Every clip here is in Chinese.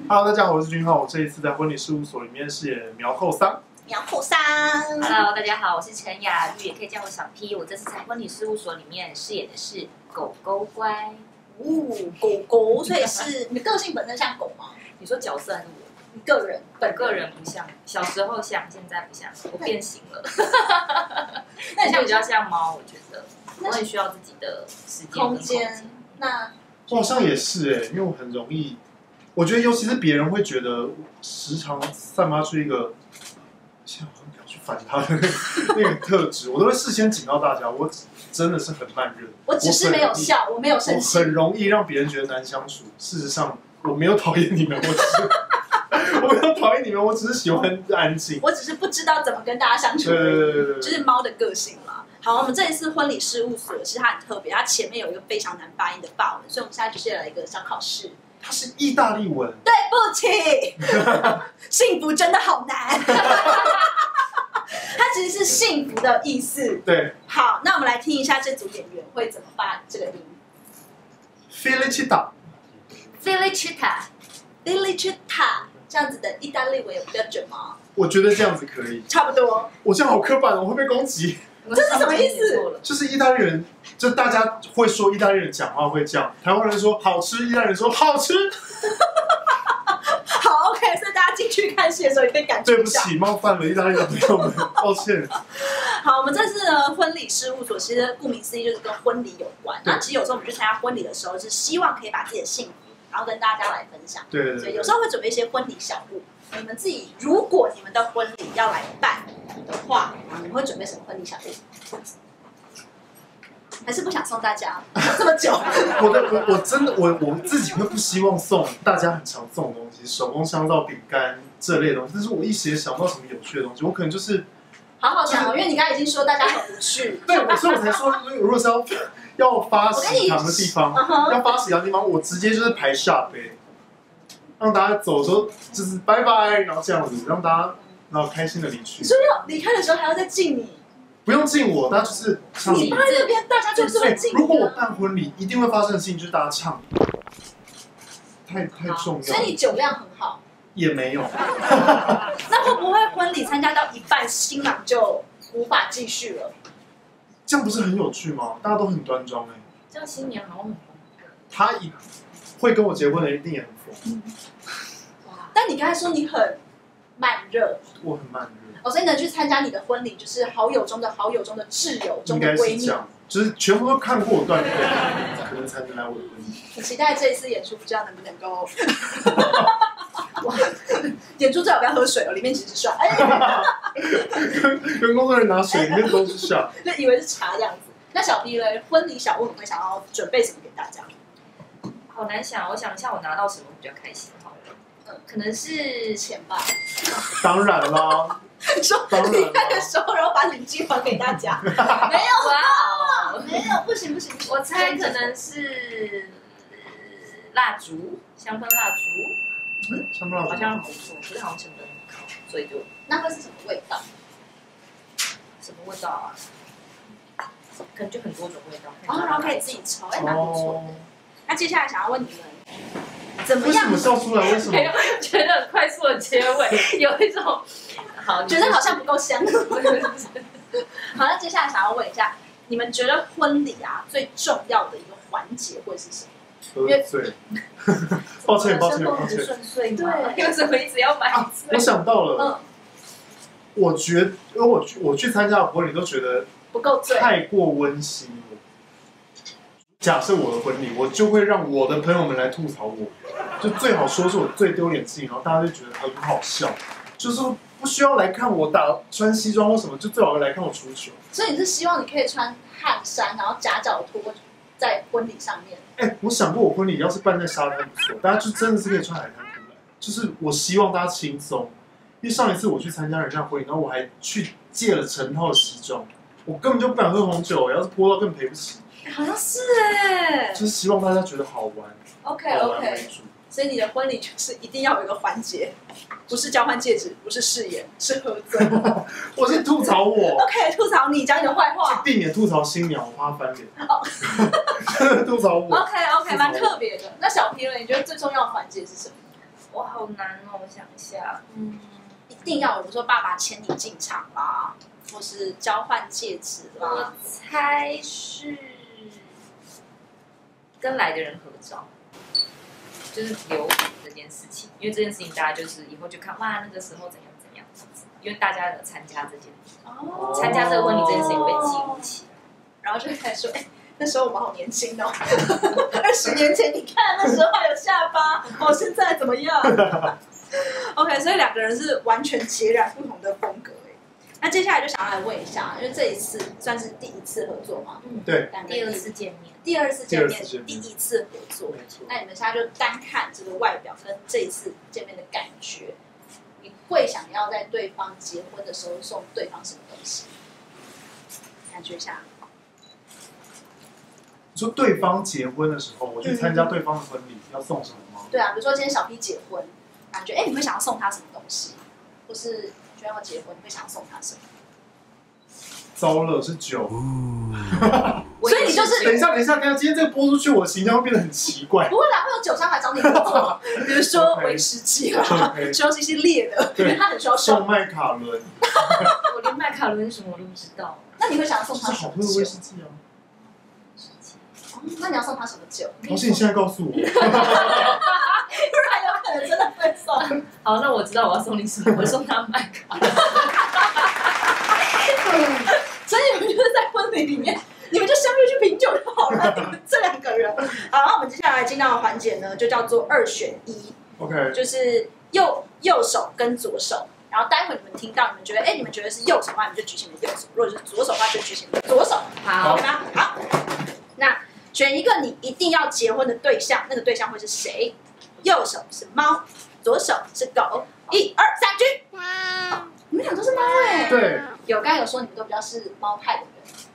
Hello， 大家好，我是君浩。我这一次在婚礼事务所里面饰演苗后桑。 苗后桑。 Hello， 大家好，我是陈雅玉，也可以叫我小 P。我这次在婚礼事务所里面饰演的是狗狗乖。 狗狗，所以是你的个性本身像狗吗？ 你说角色还是我？ 你个人个人不像，小时候像，现在不像，我变形了。 那你现在比较像猫，我觉得我很需要自己的时间跟空间。 那我好像也是因为我很容易，我觉得尤其是别人会觉得时常散发出一个，现在好像不要去反他的那个特质，我都会事先警告大家，我真的是很慢热。 我只是没有笑，我没有生气。 我很容易让别人觉得难相处。事实上，我没有讨厌你们，我没有讨厌你们，我只是喜欢安静。 我只是不知道怎么跟大家相处而已，就是猫的个性啦。好，我们这一次婚礼事务所其实它很特别，它前面有一个非常难发音的法文，所以我们现在就是来一个小考试。 它是意大利文。 对不起，幸福真的好难。它其实是幸福的意思。 对。 好，那我们来听一下这组演员会怎么发这个音。 Felicità。 这样子的意大利文有比较准吗？ 我觉得这样子可以。 差不多。 我这样好刻板哦，我会被攻击。 这是什么意思？ 就是意大利人，就大家会说意大利人讲话会这样，台湾人说好吃，意大利人说好吃。 好 ，OK， 所以大家进去看戏的时候也可以感觉对不起，冒犯了意大利的朋友们，抱歉。 好，我们这次的婚礼事务所，其实顾名思义就是跟婚礼有关。那其实有时候我们去参加婚礼的时候，是希望可以把自己的幸福，然后跟大家来分享。 对。 所以有时候会准备一些婚礼小物。你们自己，如果你们的婚礼要来办的话，你们会准备什么婚礼小物？还是不想送大家这么久？ 我真的我自己会不希望送大家很常送的东西，手工香皂、饼干这类的东西。但是我一时也想不到什么有趣的东西，我可能就是好好想，因为你刚才已经说大家很无趣。 对，所以我才说，如果是要发喜糖的地方，要发喜糖的地方，我直接就是排下杯，让大家走的时候就是拜拜，然后这样子让大家然后开心的离去。 所以要离开的时候还要再敬你。 不用敬我，大家就是唱。 你放在那边，大家就是会敬你。 如果我办婚礼，一定会发生的事情就是大家唱，太重要。 所以你酒量很好。 也没有。 那会不会婚礼参加到一半，新郎就无法继续了？ 这样不是很有趣吗？大家都很端庄这样新娘好像很疯。 他会跟我结婚的一定也很疯。 但你刚才说你很慢热。 我很慢热。 所以呢，去参加你的婚礼，就是好友中的好友中的挚友中的闺蜜， 就是全部都看过我段子，可能才能来我的婚礼。 很期待这一次演出，不知道能不能够。哇，演出最好不要喝水哦，里面其实是水。 跟工作人员拿水，里面都是水。 就以为是茶这样子。那小 P 嘞，婚礼小物你会想要准备什么给大家？ 好难想，我想一下我拿到什么比较开心好了。可能是钱吧。 当然啦。 说离开的时候，然后把礼金还给大家。没有啊，没有，不行。 我猜可能是蜡烛，香氛蜡烛。 香氛蜡烛好像不错，可是好像成本很高，所以就那会是什么味道？ 什么味道啊？可能就很多种味道。 然后可以自己抽，蛮不错的。那接下来想要问你们，怎么样？ 为什么笑出来？为什么？ 觉得很快速的结尾，有一种好， 觉得好像不够香。好，那接下来想要问一下，你们觉得婚礼最重要的一个环节会是什么？ 喝醉。抱歉。 生活不顺遂吗？对，为什么一直要买醉？ 我想到了。我觉得，因为我去参加的婚礼都觉得不够醉， 太过温馨了。假设我的婚礼，我就会让我的朋友们来吐槽我，就最好说是我最丢脸的事情，然后大家就觉得很好笑，就是不需要来看我穿西装或什么，就最好来看我出糗。 所以你是希望你可以穿汗衫，然后夹脚拖在婚礼上面？ 我想过我婚礼要是办在沙滩不错，大家就真的是可以穿海滩裤来，就是我希望大家轻松。因为上一次我去参加人家婚礼，然后我还去借了成套的西装，我根本就不敢喝红酒，要是泼到更赔不起。 好像是就是希望大家觉得好玩。 OK， 所以你的婚礼就是一定要有一个环节，不是交换戒指，不是誓言，是喝醉。 我是吐槽我。 OK， 吐槽你，讲你的坏话， 避免吐槽新娘，我怕她翻脸。吐槽我。 OK， 蛮特别的。那小 P 呢？你觉得最重要的环节是什么？ 哇，好难哦，我想一下。 一定要有，比如说爸爸牵你进场啦，或是交换戒指啦。 我猜是跟来的人合照，就是留影这件事情，因为这件事情大家就是以后就看哇，那个时候怎样怎样这样子，因为大家有参加这件事，参加这个婚礼这件事情被记录起来， 然后就开始说，那时候我们好年轻哦，20年前你看那时候还有下巴，现在怎么样？OK， 所以两个人是完全截然不同的风格。那接下来就想要来问一下，因为这一次算是第一次合作嘛？ 对， 第二次见面， 第二次见面，第一次合作。那你们现在就单看这个外表跟这一次见面的感觉，你会想要在对方结婚的时候送对方什么东西？感觉一下。 你说对方结婚的时候，我去参加对方的婚礼，要送什么吗？ 对啊，比如说今天小 P 结婚，感觉你会想要送他什么东西？或是觉得要结婚，你会想要送他什么？ 糟了，是酒。 所以你就是等一下，今天这个播出去，我的形象会变得很奇怪。 不会啦，会有酒商来找你合作，比如说威士忌啦，需要是一些烈的，因为他很需要送麦卡伦。 我连麦卡伦什么我都不知道。 那你会想要送他什么酒？ 好喝的威士忌啊。 那你要送他什么酒？ 好险你现在告诉我，不然有可能真的会送。 好，那我知道我要送你什么，我送他麦卡。 所以你们就是在婚礼里面，你们就相约去品酒就好了。你们这两个人，好，那我们接下来进到的环节呢，就叫做2选1。 OK， 就是右手跟左手。然后待会你们听到，你们觉得，你们觉得是右手的话，你们就举起你的右手；如果是左手的话，就举起你的左手。好，对吧？好，那选一个你一定要结婚的对象，那个对象会是谁？右手是猫，左手是狗。1、2、3，举！你们俩都是猫对， 刚刚有说你们都比较是猫派的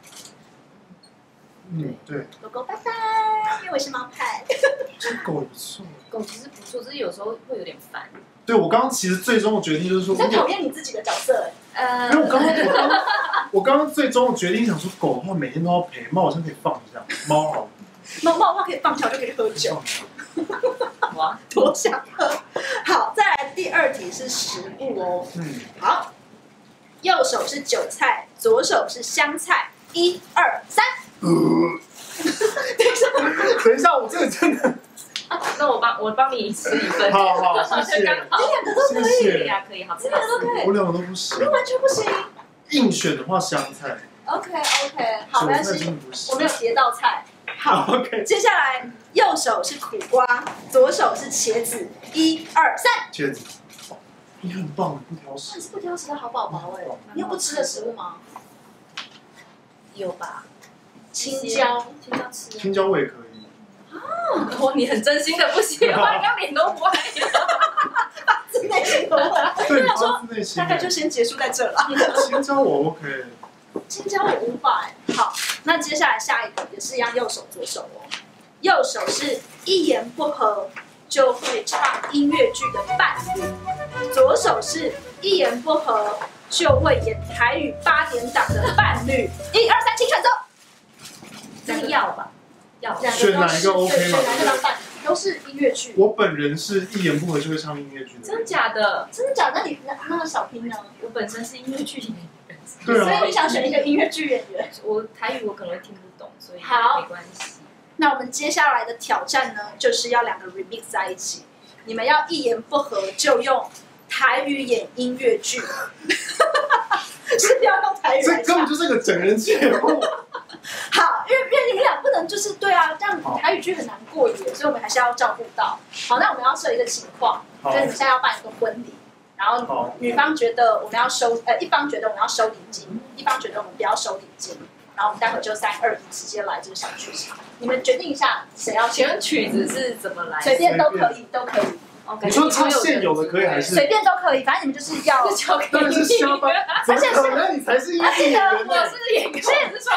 人。 对。 狗狗拜拜，因为我是猫派。 这狗也不错。 狗其实不错，只是有时候会有点烦。 对，我刚刚其实最终的决定就是说， 你在讨厌你自己的角色因为我刚刚最终的决定想说，狗的话每天都要陪，猫好像可以放一下，猫好。 猫的话可以放桥就可以喝酒。 哇， 多想喝！好，再来第2题是食物哦。好，右手是韭菜，左手是香菜。1、2、3。 等一下，我这个真的。 那我帮你吃1份。 好，谢谢。 刚好。 你2个都可以。 可以啊，可以，好吃。 你2个都可以。 我2个都不行。 你完全不行。 硬选的话，香菜。 OK， 好，没关系，我们有别道菜。好 ，OK。 接下来右手是苦瓜，左手是茄子。1、2、3。 茄子。你很棒，不挑食。 你是不挑食的好宝宝你有不吃的食物吗？ 有吧？ 青椒吃。 青椒我也可以。 你很真心的不喜欢，刚脸都歪了。 发自内心的问。 对， 发自内心。大概就先结束在这了。 青椒我 OK。 青椒我无法好，那接下来下一题也是一样，右手左手哦。右手是一言不合就会唱音乐剧的伴侣，左手是一言不合就会演台语8点档的伴侣。1、2、3，请选择。 这个要吧？要。 选哪一个 OK 吗？ 选哪个当伴侣？都是音乐剧。 我本人是一言不合就会唱音乐剧的。 真的假的？ 真的假的？那小拼呢？ 我本身是音乐剧演员。 对啊。 所以你想选一个音乐剧演员？ 我台语我可能会听不懂，所以没关系。 那我们接下来的挑战呢，就是要2个 remix 在一起，你们要一言不合就用台语演音乐剧，是要用台语来唱。 这根本就是个整人节目。 好，因为你们俩不能就是对啊，这样台语剧很难过耶，所以我们还是要照顾到。好，那我们要设一个情况，就是你们现在要办一个婚礼，然后女方觉得我们要收，一方觉得我们要收礼金，一方觉得我们不要收礼金，然后我们待会就3、2、1直接来这个小剧场，你们决定一下谁要。 请问曲子是怎么来？ 随便都可以，都可以。 你说唱现有的可以还是随便都可以，反正你们就是要。 但是肖班，而且可能你才是音乐演员。 我是演员， 是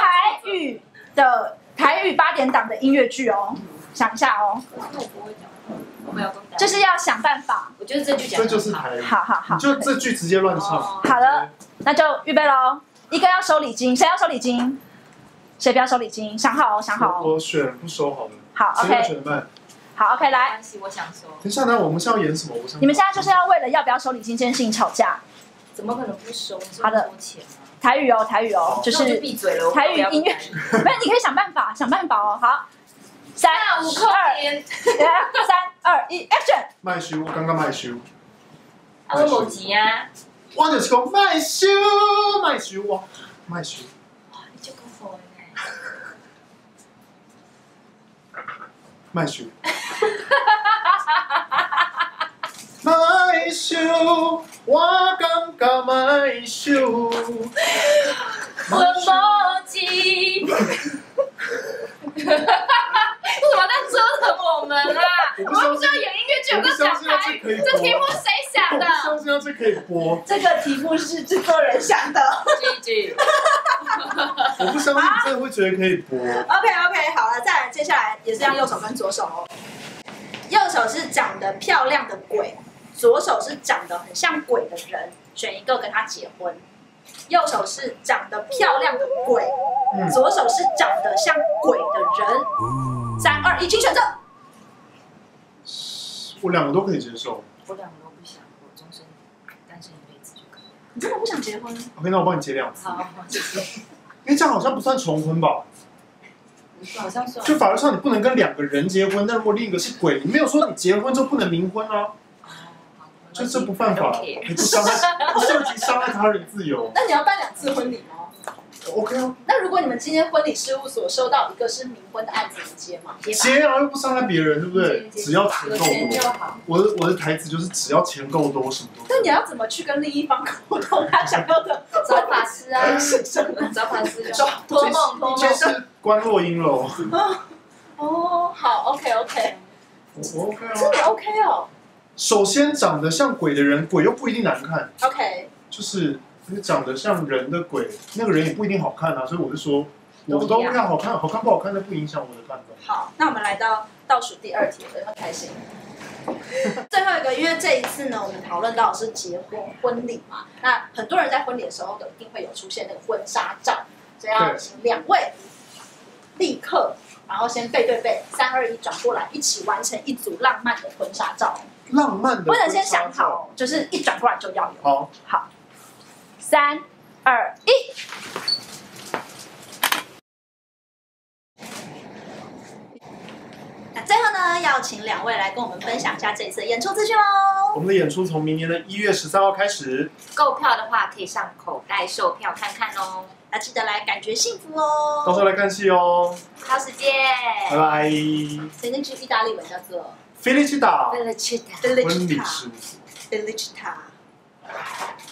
台语8点档的音乐剧哦，想一下哦。 我不会讲，我没有公打。 就是要想办法。 我觉得这句讲。 这就是台语。 好。 就这句直接乱唱。 好了，那就预备喽。一个要收礼金，谁要收礼金？谁不要收礼金？想好哦，想好哦。 我选不收好了。 好 ，OK。 选办。 好 ，OK， 来。 没关系，我想说。 等一下呢，我们是要演什么？我想你们现在就是要为了要不要收礼金这件事情吵架。 怎么可能不收？ 好的，台语哦，台语哦，就是闭嘴了。 台语音乐，没有，你可以想办法哦。好，3、2、3、2、1 ，Action！ 卖修，我刚刚卖修。 啊，我无钱啊。 我就是讲卖修，哇，卖修。 哇，你这个好呢。 卖修。卖修，我感觉卖修。 我无钱。为什么在折腾我们啊？我们不是要演音乐剧，有个讲台，这题目谁想的？ 我不相信这可以播。 这个题目是制作人想的。 GG。 我不相信你真的会觉得可以播。 OK， 好了，再来，接下来也是要右手跟左手哦。右手是长得漂亮的鬼，左手是长得很像鬼的人，选一个跟他结婚。右手是长得漂亮的鬼，左手是长得像鬼的人。3、2、1，请选择。 我2个都可以接受。 我2个都不想，我终身单身一辈子就可以。 你真的不想结婚 ？OK， 那我帮你结2次。 好，谢谢。 因为这样好像不算重婚吧？ 好像算。 就法律上你不能跟2个人结婚，但如果另一个是鬼，你没有说你结婚就不能冥婚啊。就这不犯法，不涉及伤害他人自由。 那你要办2次婚礼吗 ？OK 啊。 那如果你们今天婚礼事务所收到一个是冥婚的案子，你接吗？ 接啊，又不伤害别人，对不对？只要钱够多。我的台词就是只要钱够多，什么都。 那你要怎么去跟另一方沟通他想要的？ 找法师啊， 是什么？ 找法师， 托梦。 这是关落音喽。 哦，好 ，OK， 我 OK 啊。 真的 OK 哦。 首先，长得像鬼的人，鬼又不一定难看。 OK。 就是长得像人的鬼，那个人也不一定好看啊。所以我是说，我都要好看，好看不好看那不影响我的看法。 好，那我们来到倒数第2题，我很开心。最后一个，因为这一次呢，我们讨论到的是结婚礼嘛，那很多人在婚礼的时候都一定会有出现那个婚纱照，所以要请2位立刻，然后先背对背，3、2、1转过来，一起完成一组浪漫的婚纱照。 浪漫的， 不能先想好，就是一转过来就要有。 好 ，3、2、1。那最后呢，要请2位来跟我们分享一下这一次的演出资讯喽。 我们的演出从明年的1月13号开始， 购票的话可以上口袋售票看看哦。 那记得来感觉幸福哦。 到时候来看戏哦。 好，时间， 拜拜。 所以那句意大利文叫做 Felicità， Felicità， 婚礼事务所。 Felicità。